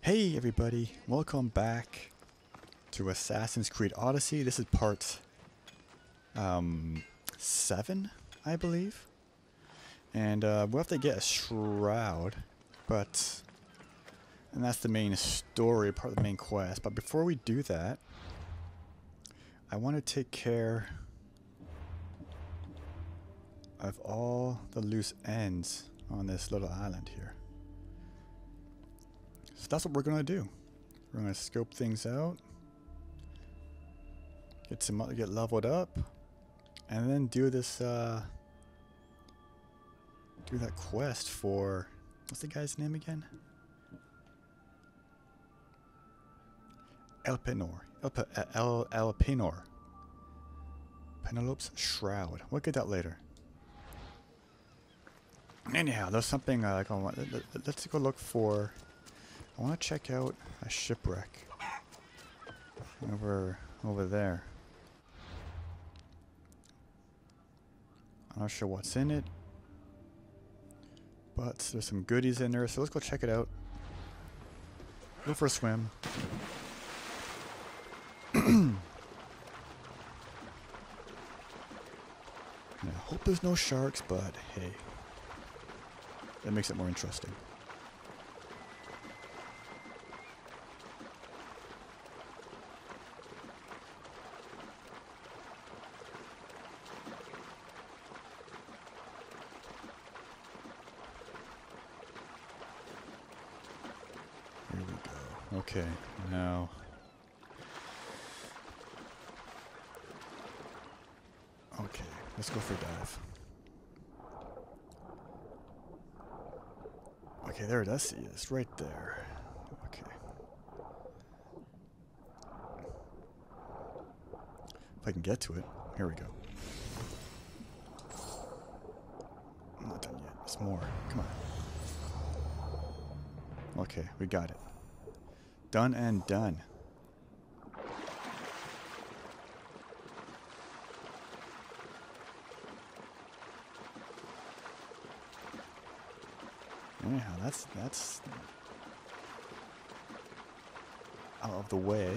Hey everybody, welcome back to Assassin's Creed Odyssey. This is part 7, I believe. And we'll have to get a shroud, and that's the main story, part of the main quest. But before we do that, I want to take care of all the loose ends on this little island here. So that's what we're going to do. We're going to scope things out, get leveled up, and then do this, do that quest for, what's the guy's name again? Elpenor. Elpenor. Penelope's Shroud. We'll get that later. Anyhow, there's something let's go look for. I want to check out a shipwreck over there. I'm not sure what's in it, but there's some goodies in there, so let's go check it out. Go for a swim. I hope there's no sharks, but hey, that makes it more interesting. Here we go. Okay, now. Okay, let's go for a dive. Okay, there it is. It's right there. Okay. If I can get to it. Here we go. I'm not done yet. There's more. Come on. Okay, we got it. Done and done. Anyhow, that's out of the way.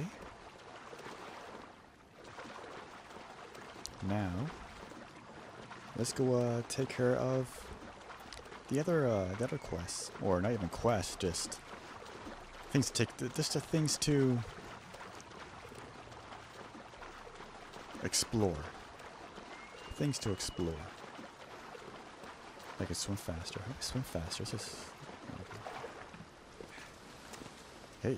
Now, let's go take care of the other quests, or not even quests, just things to take, just the things to explore. Things to explore. I can swim faster. I can swim faster. This is... Hey.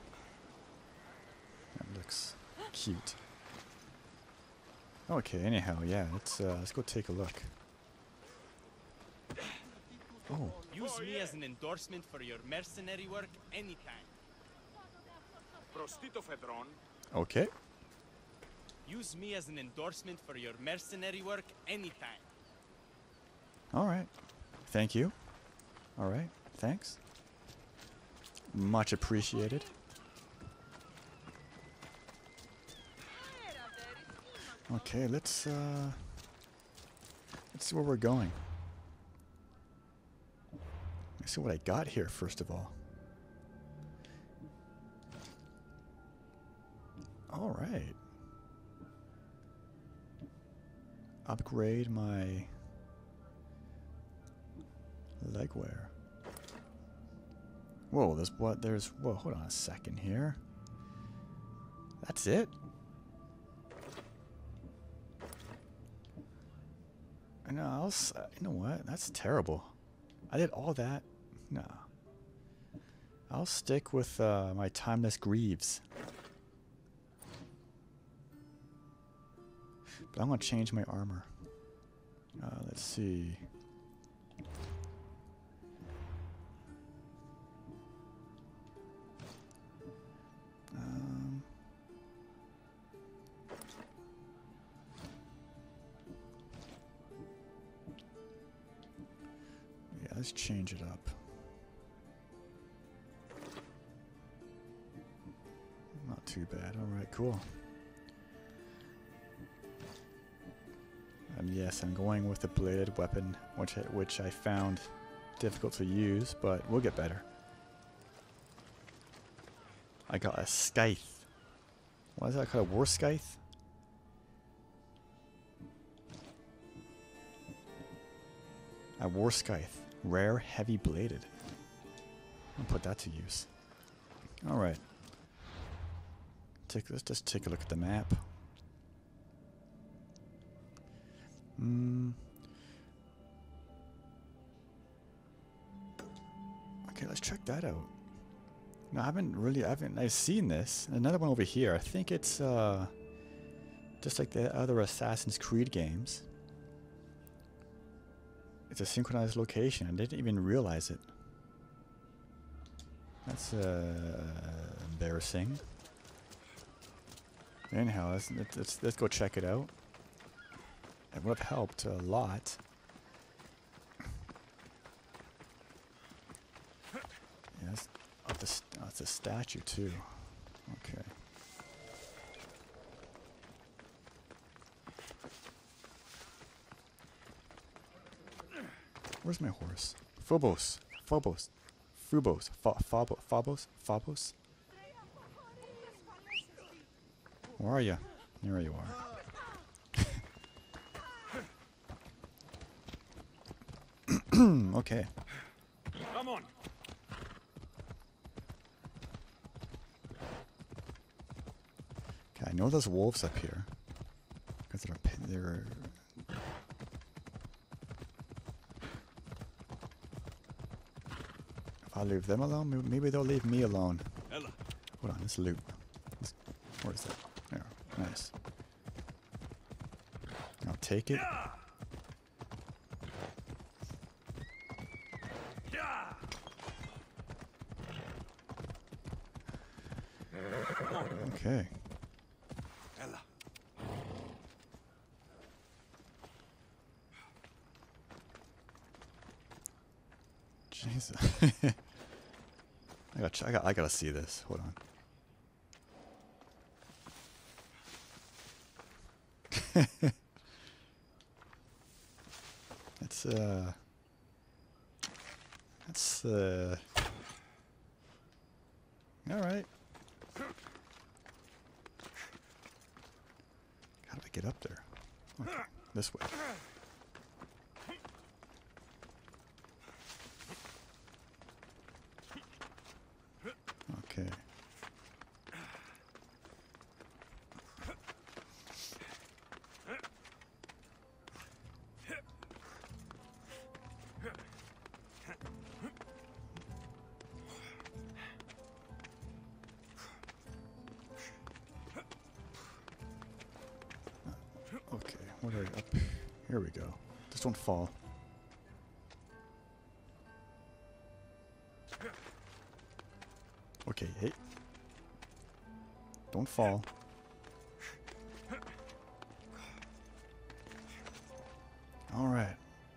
That looks cute. Okay, anyhow, yeah, let's go take a look. Oh. Use me as an endorsement for your mercenary work anytime. Okay. Use me as an endorsement for your mercenary work anytime. Alright. Thank you. Alright. Thanks. Much appreciated. Okay, let's see where we're going. Let's see what I got here first of all. Alright. Upgrade my legwear. Whoa, whoa, hold on a second here. That's it? No, you know what? That's terrible. I did all that. No. I'll stick with my timeless greaves. But I'm going to change my armor. Let's see. Yeah, let's change it up. Not too bad. Alright, cool. And yes, I'm going with the bladed weapon, which I found difficult to use, but we'll get better. I got a scythe. What is that called? A war scythe? A war scythe. Rare, heavy bladed. I'll put that to use. Alright. Let's just take a look at the map. Okay, let's check that out. No, I've seen this. Another one over here. I think it's just like the other Assassin's Creed games. It's a synchronized location. I didn't even realize it. That's embarrassing. Anyhow, let's go check it out. It would have helped a lot. Yes, it's a statue too. Okay. Where's my horse? Phobos. Phobos. Phobos. Phobos. Phobos. Where are you? There you are. Okay. Come on. Okay, I know there's wolves up here. Because they're if I leave them alone, maybe they'll leave me alone. Ella. Hold on, let's loot. Where is that? There. Nice. I'll take it. Okay. Ella. Jesus. I gotta see this. Hold on. That's all right. How do I get up there? Okay, this way. Okay. Okay, what are we up? Here we go. Just don't fall. Okay, hey. Don't fall. All right.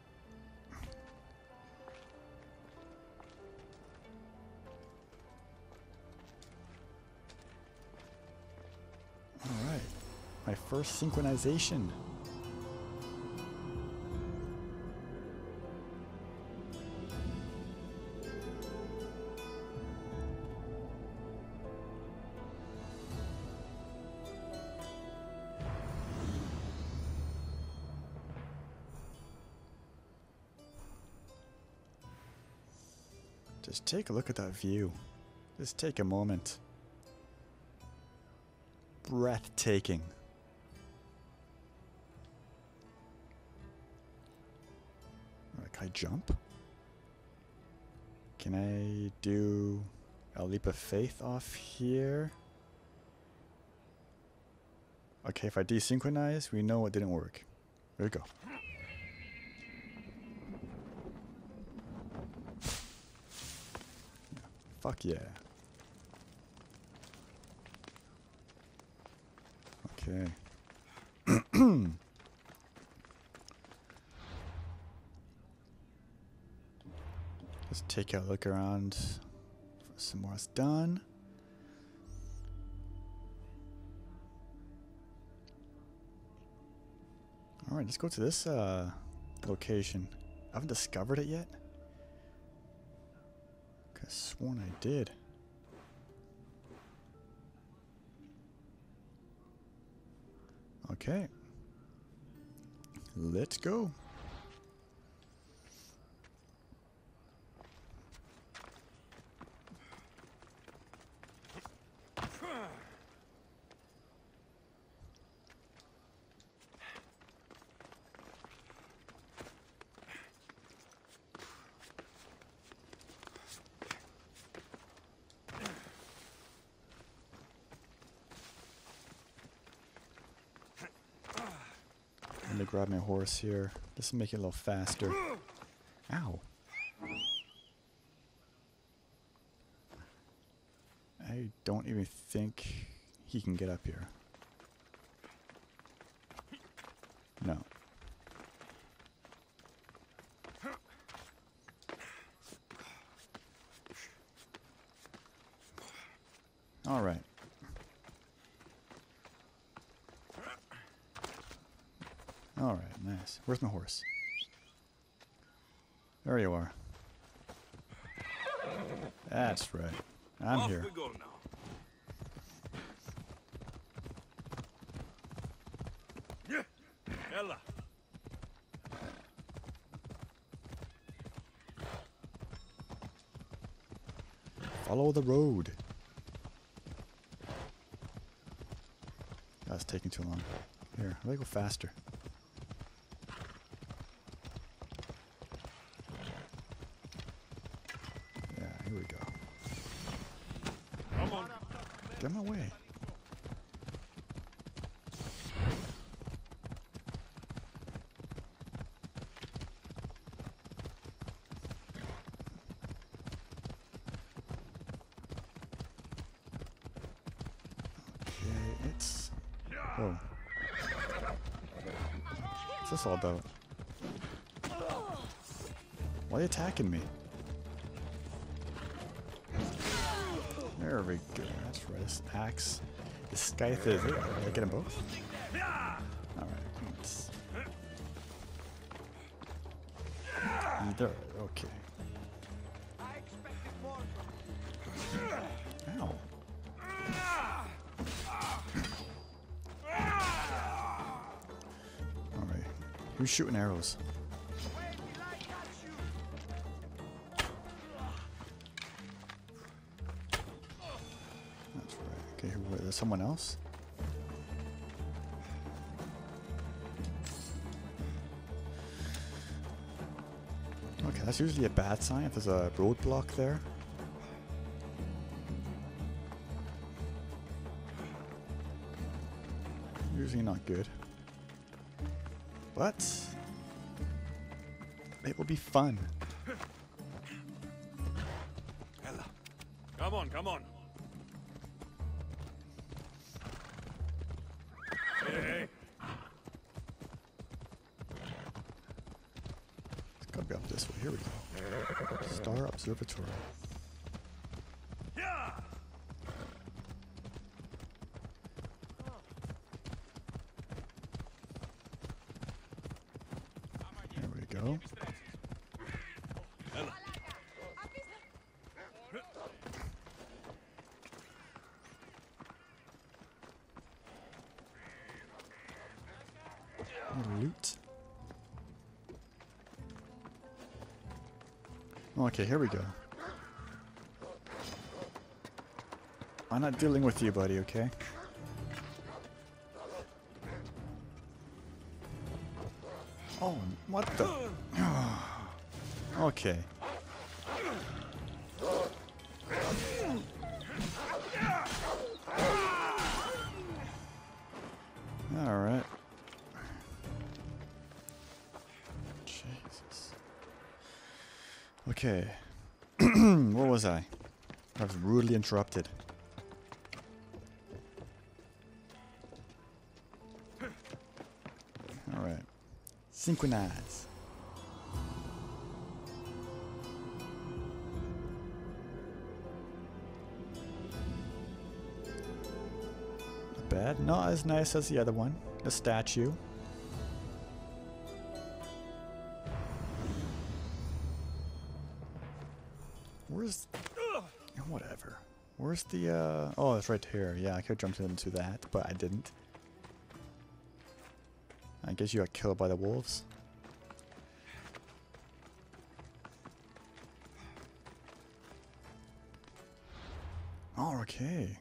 All right. My first synchronization. Just take a look at that view. Just take a moment. Breathtaking. Alright, can I jump? Can I do a leap of faith off here? Okay, if I desynchronize, we know it didn't work. There we go. Fuck yeah. Okay. Let's take a look around for some more is done. Alright, let's go to this location. I haven't discovered it yet. Could have sworn I did. Okay. Let's go. Let me grab my horse here. This will make it a little faster. Ow. I don't even think he can get up here. No. All right. All right, nice. Where's my horse? There you are. That's right. I'm here. Off we go now. Ella. Follow the road. That's taking too long. Here, let me go faster. Yeah, here we go. Come on. Get my way. Okay, it's... Whoa. What's this all about? Why are you attacking me? There we go. That's right. This axe. This scythe is it. Did I get them both? Alright. There. Okay. Ow. Alright. Who's shooting arrows? That's right. Okay, wait, there's someone else? Okay, that's usually a bad sign if there's a roadblock there. Usually not good. But it will be fun. Ella. Come on, come on. Hey. It's gotta be up this way. Here we go. Star Observatory. Yeah. There we go. Ella. Loot. Okay, here we go. I'm not dealing with you, buddy, okay? Oh, what the? Okay. Alright. Jesus. Okay. Where was I? I was rudely interrupted. Alright. Synchronize. Not bad. Not as nice as the other one. The statue. Where's... Whatever. Where's the, Oh, it's right here. Yeah, I could have jumped into that, but I didn't. I guess you got killed by the wolves. Oh, okay.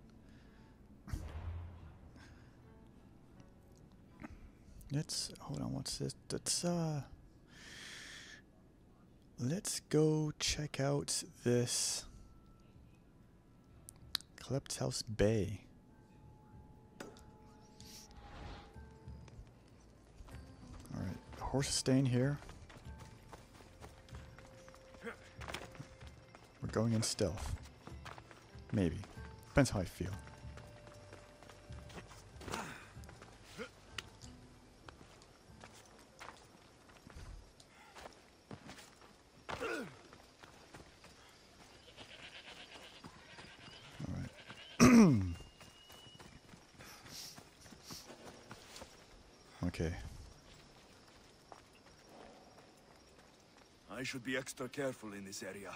Let's hold on. What's this? Let's go check out this Klepthouse Bay. All right, the horse is staying here. We're going in stealth. Maybe. Depends how I feel. Okay. I should be extra careful in this area.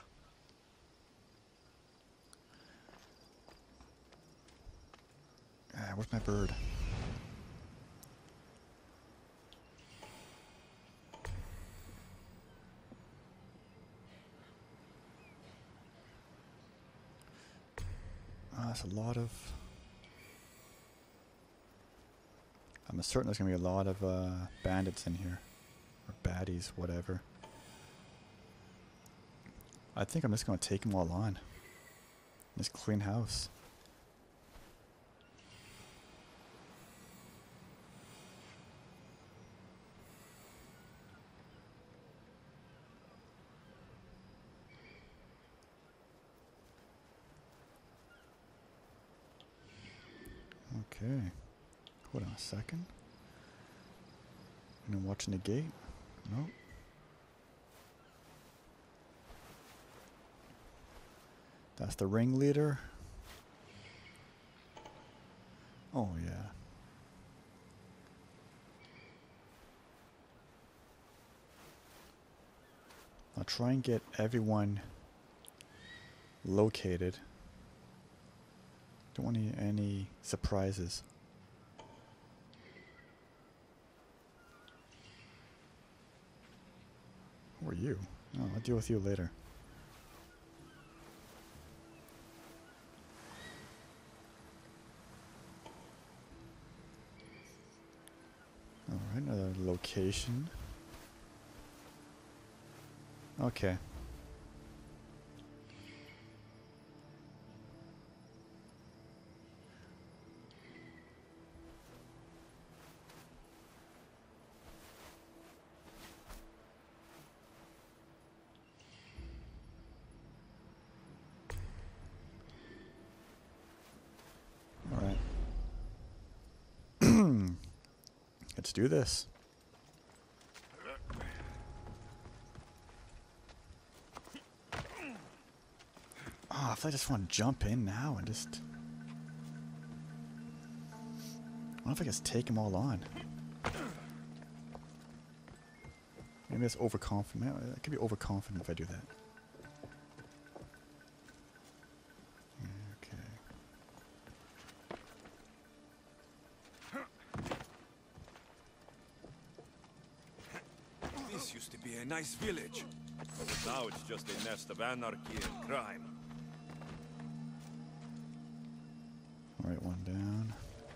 Where's my bird? That's a lot of... I'm certain there's going to be a lot of bandits in here. Or baddies, whatever. I think I'm just going to take them all on. Just clean house. Okay. Hold on a second. And I'm watching the gate. Nope. That's the ringleader. Oh, yeah. I'll try and get everyone located. Don't want any surprises. Who are you? Oh, I'll deal with you later. Alright, another location. Okay. Alright. Let's do this. Oh, if I just want to jump in now and just... I wonder if I just take them all on. Maybe that's overconfident. I could be overconfident if I do that. This used to be a nice village. Now it's just a nest of anarchy and crime. Alright, one down.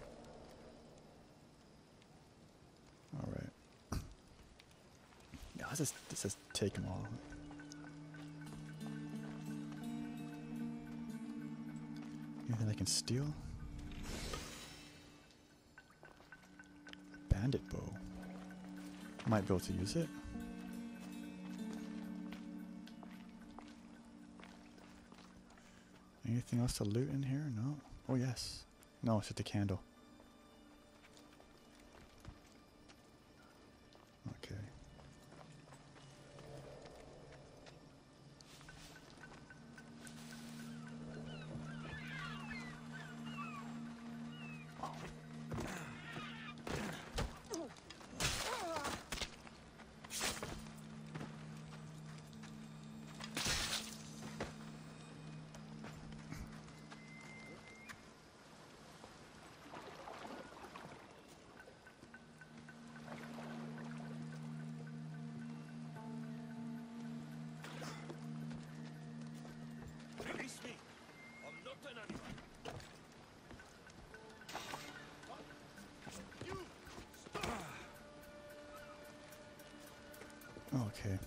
Alright. Yeah, let's just take them all. Anything I can steal? Bandit bow. Might be able to use it. Anything else to loot in here? No. Oh yes. No, it's just a candle. Okay. Okay.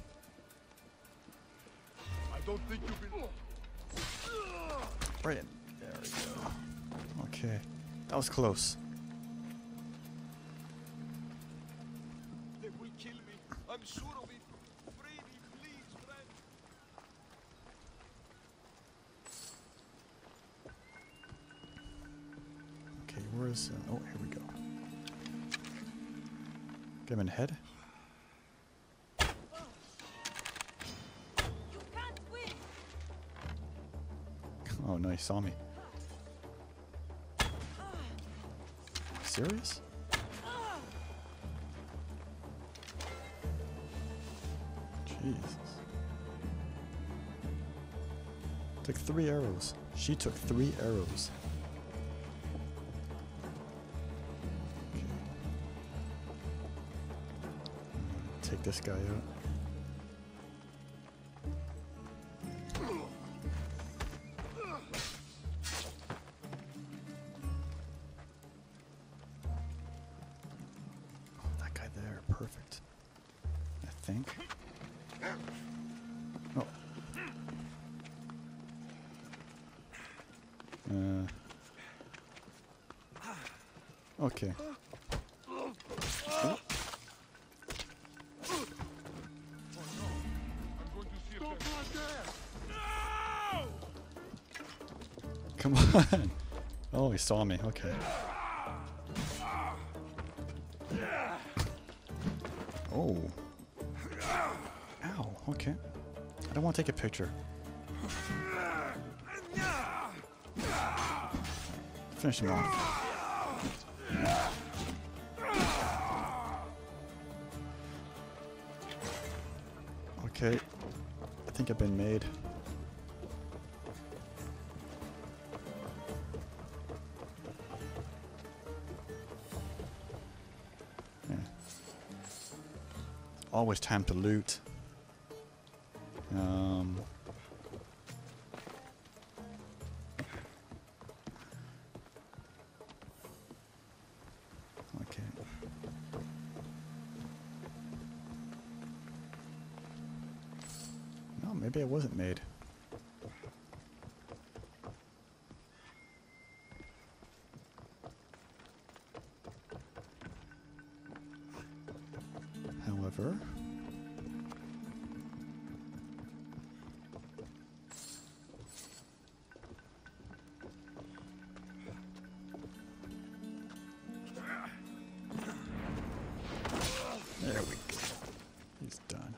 I don't think you've been. Right in. There we go. Okay. That was close. They will kill me. I'm sure of it. Free me, please, friend. Okay, where's... oh, here we go. Get him in the head. You can't win. Oh, no, he saw me. Serious? Jesus. Took 3 arrows. She took 3 arrows. Okay. Take this guy out. That guy there, perfect. I think. Oh. Okay. Oh. Come on. Oh, he saw me. Okay. Oh. Ow. Okay. I don't want to take a picture. Finish him off. Okay. I think I've been made. Yeah. Always time to loot. Okay. No, maybe I wasn't made. However, there we go. He's done.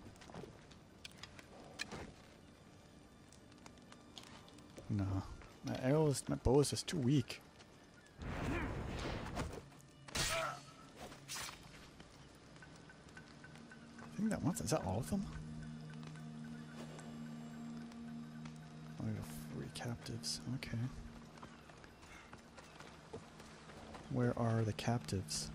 No, my bow is just too weak. I think that one's, is that all of them? Oh, we have 3 captives. Okay. Where are the captives?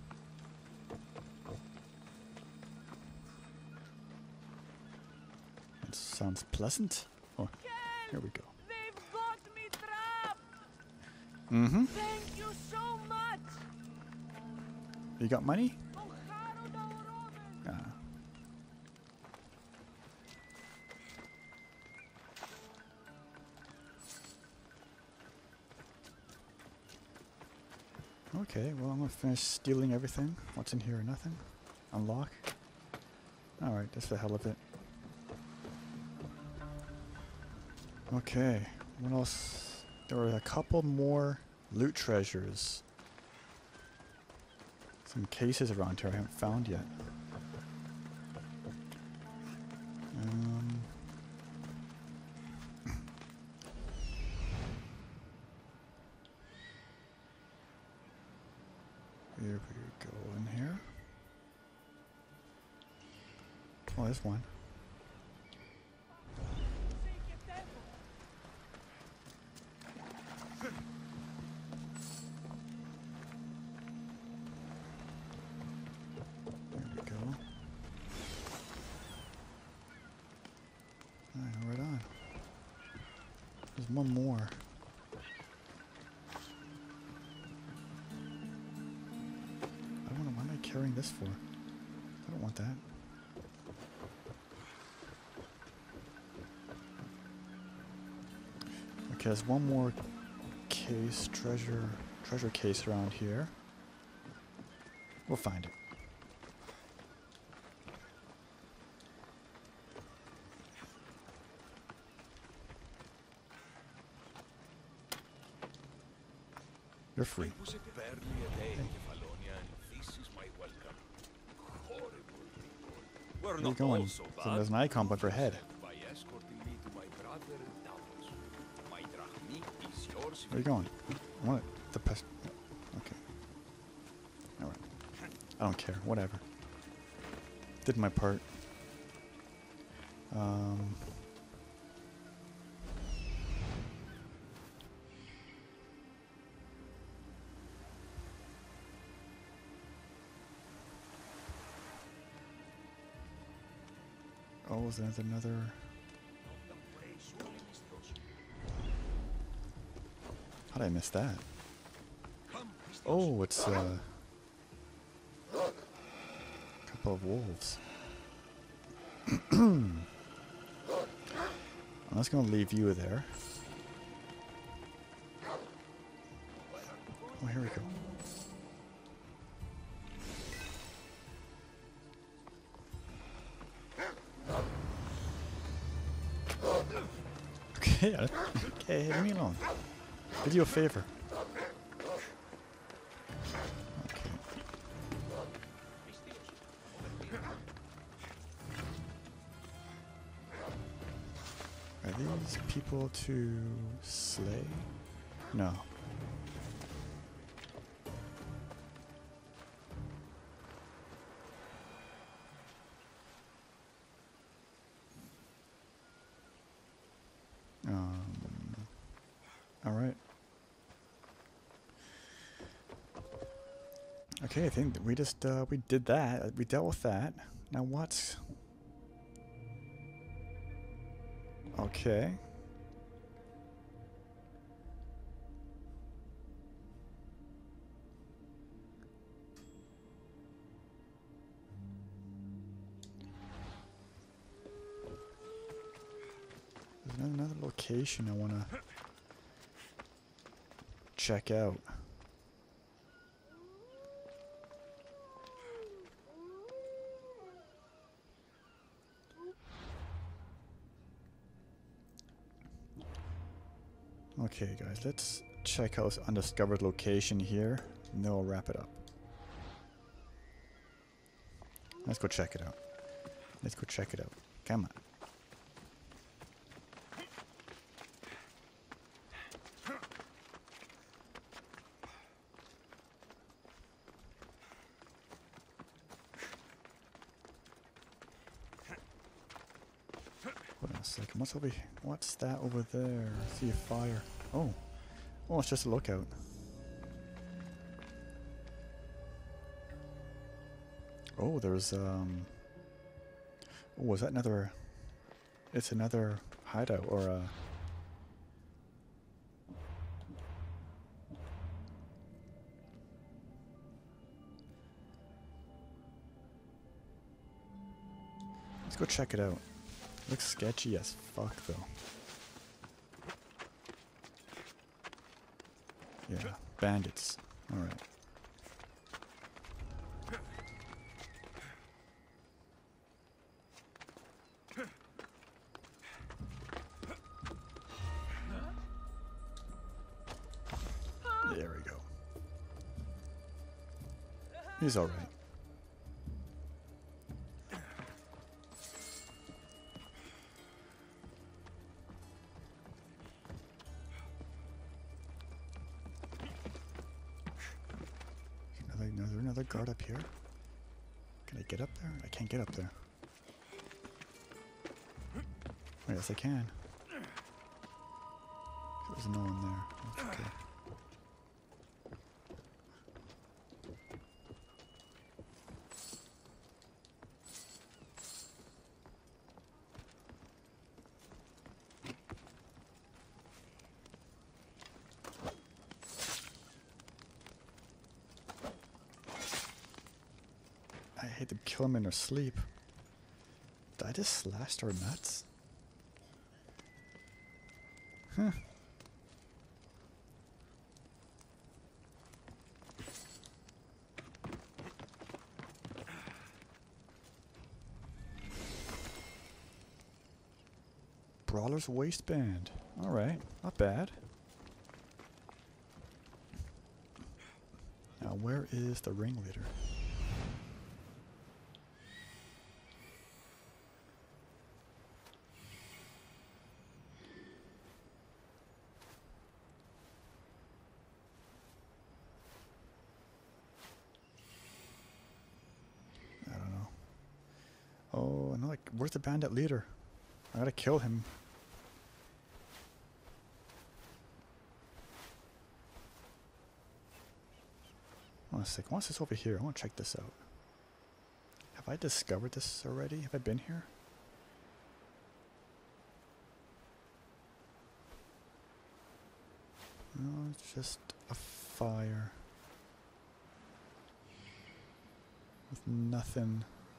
That sounds pleasant. Oh, here we go. They've got me trapped. Mm-hmm. Thank you so much. You got money? Ah. Okay, well I'm gonna finish stealing everything. What's in here? Nothing. Unlock. Alright, just for the hell of it. Okay, what else? There were a couple more loot treasures. Some cases around here I haven't found yet. Here we go in here. Oh, there's one. There we go. Alright, right on. There's one more. What am I carrying this for? I don't want that. Okay, there's one more case, treasure case around here. We'll find it. You're free. It was barely a day in Kefalonia, and this is my welcome. Horrible people. We're Where are you not going? all so So bad. there's an icon above your head. By escorting me to my brother in Davos. My drachmi is yours. Where are you going? I want the pest. Okay. Alright. I don't care. Whatever. Did my part. Oh, is that another? How did I miss that? Oh, it's a couple of wolves. I'm just gonna leave you there. Oh, here we go. Okay, okay, leave me alone. Did you a favor. Okay. Are these people to slay? No. All right. Okay, I think that we just we did that. We dealt with that. Now what's okay? There's another location I wanna check out. Okay, guys, let's check out this undiscovered location here, and then we'll wrap it up. Let's go check it out. Let's go check it out. Come on. Hold on a second. What's over here? What's that over there? I see a fire. Oh. Oh, it's just a lookout. Oh, there's oh, was that another? It's another hideout or a. Let's go check it out. Looks sketchy as fuck, though. Yeah, bandits. Alright. There we go. He's alright. Is there another guard up here? Can I get up there? I can't get up there. Oh, yes, I can. There's no one there. That's okay. I hate to kill them in their sleep. Did I just slash their nuts? Huh. Brawler's waistband. Alright, not bad. Now, where is the ringleader? I don't know. Oh, no, like, where's the bandit leader? I gotta kill him. Hold on a sec. What's this over here? I want to check this out. Have I discovered this already? Have I been here? No, it's just a fire. With nothing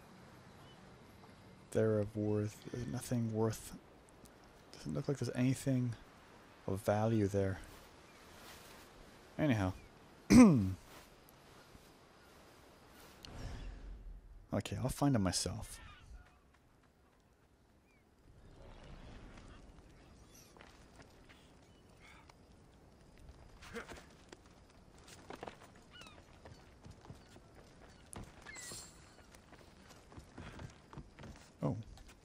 there of worth. There's nothing worth. Doesn't look like there's anything of value there. Anyhow. Okay, I'll find it myself. Oh.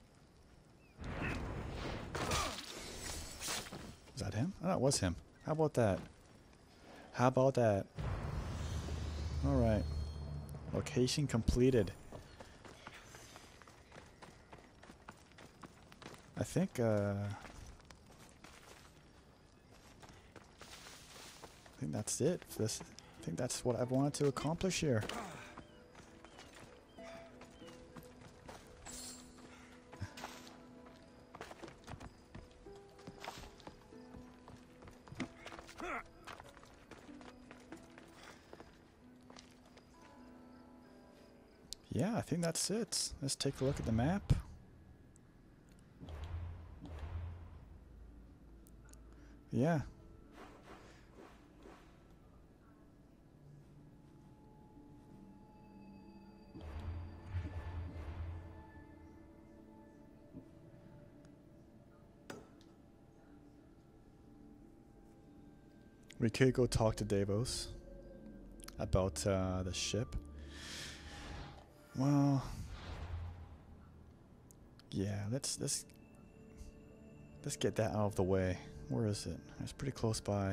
Is that him? Oh, that was him. How about that? How about that? Alright. Location completed. I think that's it for this. I think that's what I've wanted to accomplish here. Yeah, I think that's it. Let's take a look at the map. Yeah. We could go talk to Davos about the ship. Well, yeah, let's get that out of the way. Where is it? It's pretty close by.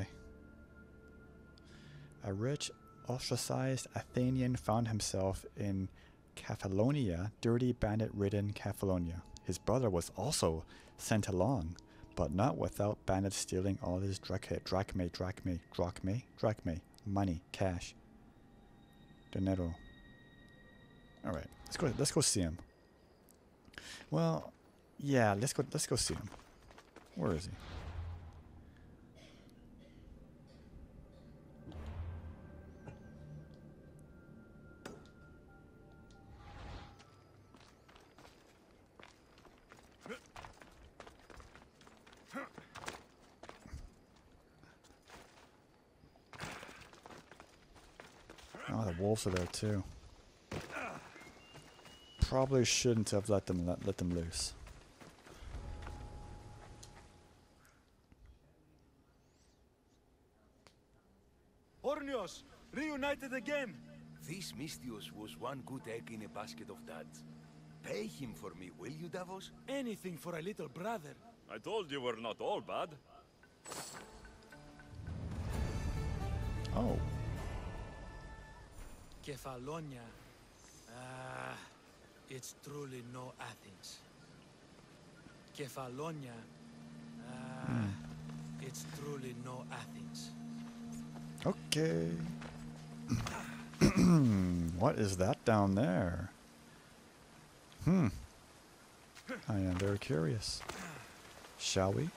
A rich, ostracized Athenian found himself in Cephalonia, dirty, bandit-ridden Cephalonia. His brother was also sent along, but not without bandits stealing all his drachmae, money, cash, dinero. All right, let's go see him. Well, yeah, let's go see him. Where is he? Oh, the wolves are there too. Probably shouldn't have let them loose. Ornios, reunited again. This Mystios was one good egg in a basket of duds. Pay him for me, will you, Davos? Anything for a little brother. I told you we're not all bad. Oh. Cephalonia. Ah, it's truly no Athens. Cephalonia. Ah, it's truly no Athens. Okay. What is that down there? I am very curious. Shall we?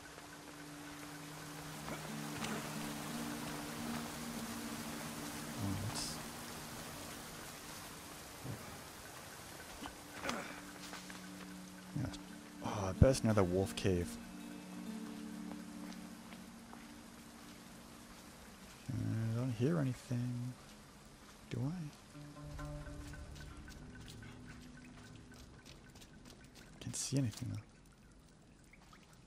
Yes. Oh, I bet it's another wolf cave. I don't hear anything. Do I? Can't see anything though.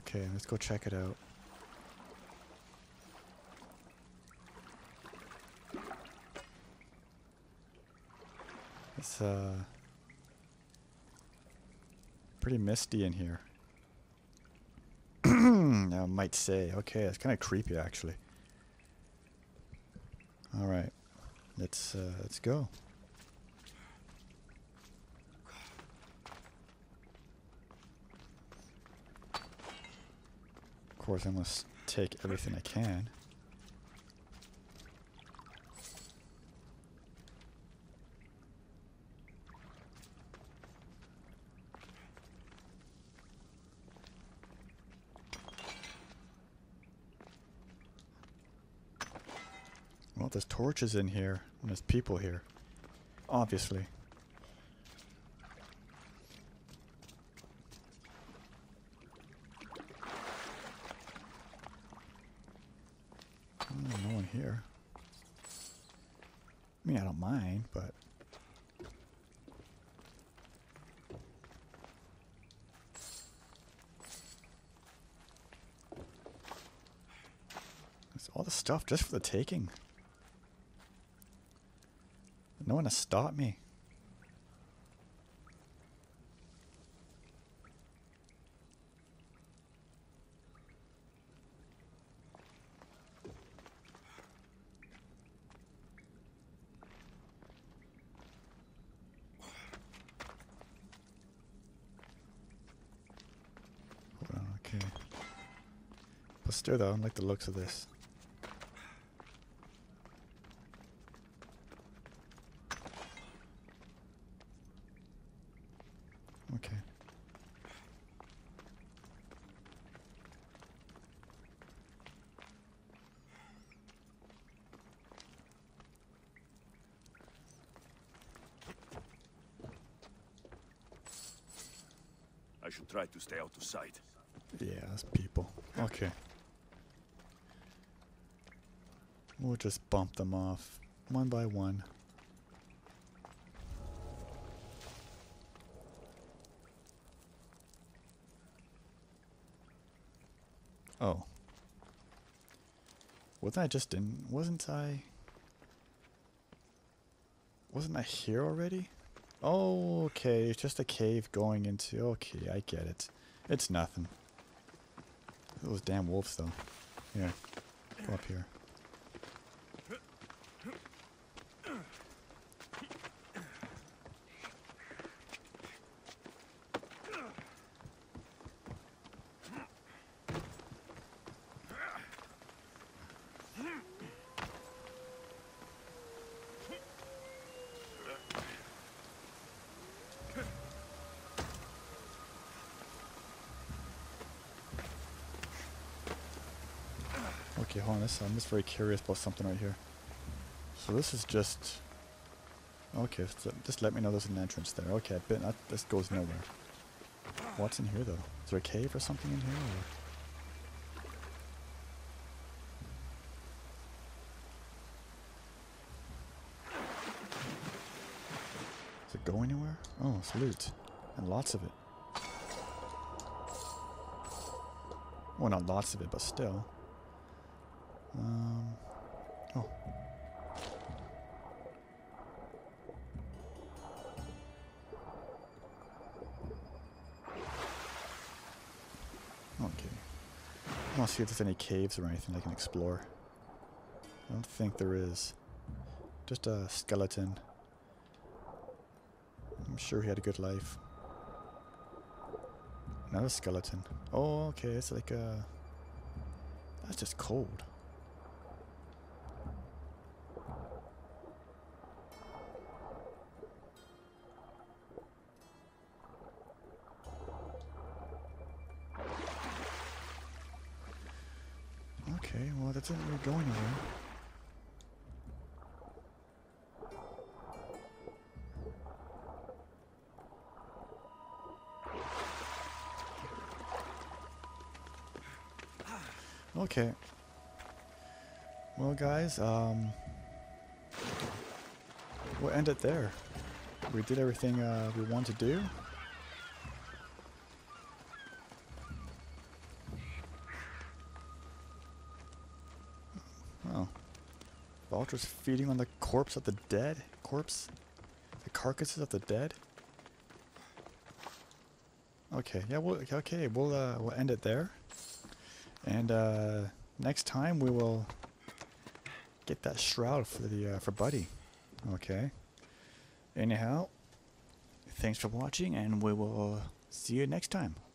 Okay, let's go check it out. It's pretty misty in here. I might say. Okay, it's kind of creepy actually. All right, let's go. Of course, I must take everything I can. Well, there's torches in here, and there's people here. Obviously. Oh, no one here. I mean, I don't mind, but... There's all the stuff just for the taking. No one to stop me. Hold on, okay. But still though, I like the looks of this. Okay. I should try to stay out of sight. Yeah, that's people. Okay. We'll just bump them off one by one. Oh. Wasn't I here already? Oh, okay, it's just a cave going into... Okay, I get it. It's nothing. Those damn wolves, though. Here, go up here. Okay, hold on. I'm just very curious about something right here. So this is just... Okay, so just let me know there's an entrance there. Okay, this goes nowhere. What's in here, though? Is there a cave or something in here? Or? Does it go anywhere? Oh, it's loot. And lots of it. Well, not lots of it, but still. Oh. Okay. I want to see if there's any caves or anything I can explore. I don't think there is. Just a skeleton. I'm sure he had a good life. Another skeleton. Oh, okay. It's like a... That's just cold. Okay, well, that didn't really go anywhere. Okay. Well, guys, we'll end it there. We did everything we wanted to do. Vultures feeding on the corpse of the dead? The carcasses of the dead? Okay, yeah, we'll end it there. And next time we will get that shroud for Buddy. Okay. Anyhow, thanks for watching, and we will see you next time.